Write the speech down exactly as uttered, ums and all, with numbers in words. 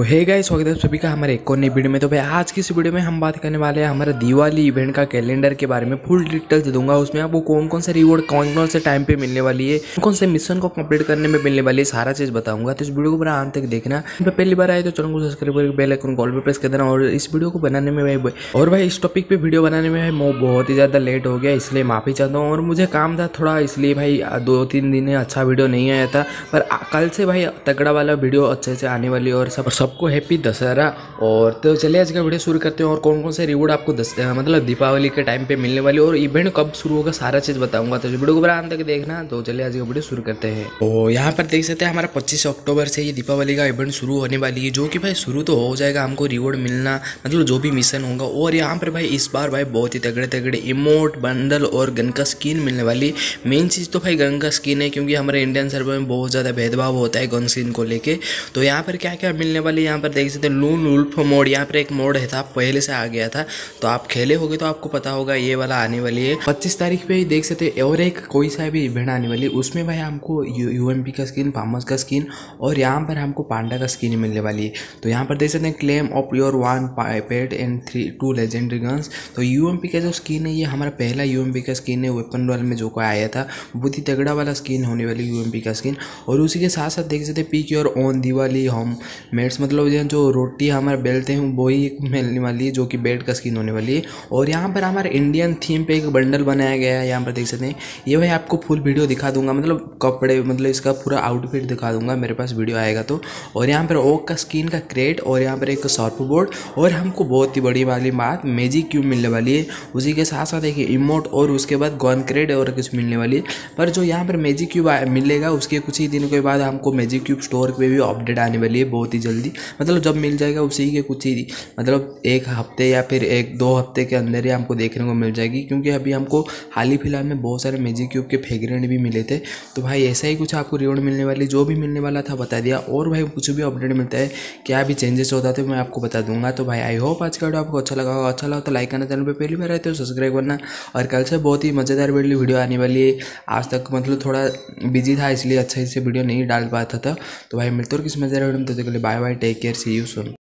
Hey guys, स्वागत है आप सभी का हमारे एक और नई वीडियो में। तो भाई आज की इस वीडियो में हम बात करने वाले हैं हमारे दिवाली इवेंट का कैलेंडर के बारे में। फुल डिटेल्स दूंगा उसमें, आपको कौन कौन से रिवॉर्ड कौन कौन से टाइम पे मिलने वाली है, कौन कौन से मिशन को कंप्लीट करने में मिलने वाली है, सारा चीज बताऊंगा। तो इस वीडियो को पूरा अंत तक देखना। पहली बार आए तो चैनल को सब्सक्राइब करके बेल आइकन कॉल पे प्रेस कर देना। और इस वीडियो को बनाने में भाई और भाई इस टॉपिक पे वीडियो बनाने में भाई बहुत ही ज़्यादा लेट हो गया, इसलिए माफ़ी चाहता हूँ। और मुझे काम था थोड़ा, इसलिए भाई दो तीन दिन अच्छा वीडियो नहीं आया था। पर कल से भाई तगड़ा वाला वीडियो अच्छे से आने वाली है। और सब सबको हैप्पी दशहरा। और तो चलिए आज का वीडियो शुरू करते हैं। और कौन कौन से रिवॉर्ड आपको दस मतलब दीपावली के टाइम पे मिलने वाली और इवेंट कब शुरू होगा, सारा चीज़ बताऊंगा। तो वीडियो को पूरा अंत तक देखना। तो चलिए आज का वीडियो शुरू करते हैं। तो यहाँ पर देख सकते हैं हमारा पच्चीस अक्टूबर से ये दीपावली का इवेंट शुरू होने वाली है, जो कि भाई शुरू तो हो जाएगा। हमको रिवॉर्ड मिलना मतलब जो भी मिशन होगा। और यहाँ पर भाई इस बार भाई बहुत ही तगड़े तगड़े इमोट बंडल और गन का स्किन मिलने वाली। मेन चीज़ तो भाई गन का स्किन है, क्योंकि हमारे इंडियन सर्वर में बहुत ज़्यादा भेदभाव होता है गन स्किन को लेके। तो यहाँ पर क्या क्या मिलने वाली है, यहाँ पर देख सकते हैं लून उल्फ मोड। यहाँ पर एक मोड है था, पहले से आ गया था, तो आप खेले होगे तो आपको पता होगा ये वाला आने वाली है पच्चीस तारीख पे ही देख सकते हैं। और एक कोई सा भी इवेंट आने वाली है, उसमें भाई हमको यूएमपी का स्किन, फार्मस का स्किन और यहाँ पर हमको पांडा का स्किन मिलने वाली है। तो यहाँ पर देख सकते हैं claim of your one pet and three two legendary guns. तो यूएमपी का जो स्किन है ये हमारा पहला यूएमपी का स्किन है, वेपन रॉयल में जो को आया था, बहुत ही तगड़ा वाला स्किन होने वाली यूएमपी का स्किन। और उसी के साथ साथ देख सकते हैं pick your own Diwali home mates, मतलब जो रोटी हमारे बेलते हैं वही एक मिलने वाली है, जो कि बेड का स्किन होने वाली है। और यहाँ पर हमारे इंडियन थीम पे एक बंडल बनाया गया है, यहाँ पर देख सकते हैं। ये भाई आपको फुल वीडियो दिखा दूंगा, मतलब कपड़े मतलब इसका पूरा आउटफिट दिखा दूंगा मेरे पास वीडियो आएगा तो। और यहाँ पर ओक का स्किन का क्रेट और यहाँ पर एक सर्फ बोर्ड। और हमको बहुत ही बड़ी वाली बात मैजिक क्यूब मिलने वाली है। उसी के साथ साथ एक इमोट और उसके बाद गन क्रेट और कुछ मिलने वाली है। पर जो यहाँ पर मैजिक क्यूब मिलेगा उसके कुछ ही दिनों के बाद हमको मैजिक क्यूब स्टोर पे भी अपडेट आने वाली है बहुत ही जल्दी। मतलब जब मिल जाएगा उसी के कुछ ही मतलब एक हफ्ते या फिर एक दो हफ्ते के अंदर ही हमको देखने को मिल जाएगी, क्योंकि अभी हमको हाल ही फिलहाल में बहुत सारे मैजिक क्यूब के फ्रेगरेंट भी मिले थे। तो भाई ऐसा ही कुछ आपको रिवॉर्ड मिलने वाली, जो भी मिलने वाला था बता दिया। और भाई कुछ भी अपडेट मिलता है, क्या भी चेंजेस होता है मैं आपको बता दूंगा। तो भाई आई होप आज का वीडियो आपको अच्छा लगा होगा। अच्छा लगा तो लाइक करना, चैनल पर पहली बार आए तो सब्सक्राइब करना। और कल से बहुत ही मज़ेदार वीडियो आने वाली है। आज तक मतलब थोड़ा बिजी था, इसलिए अच्छा से वीडियो नहीं डाल पाता था। तो भाई मिलते और किस मज़ेदार वीडियो में, तो bye bye, take care, see you soon.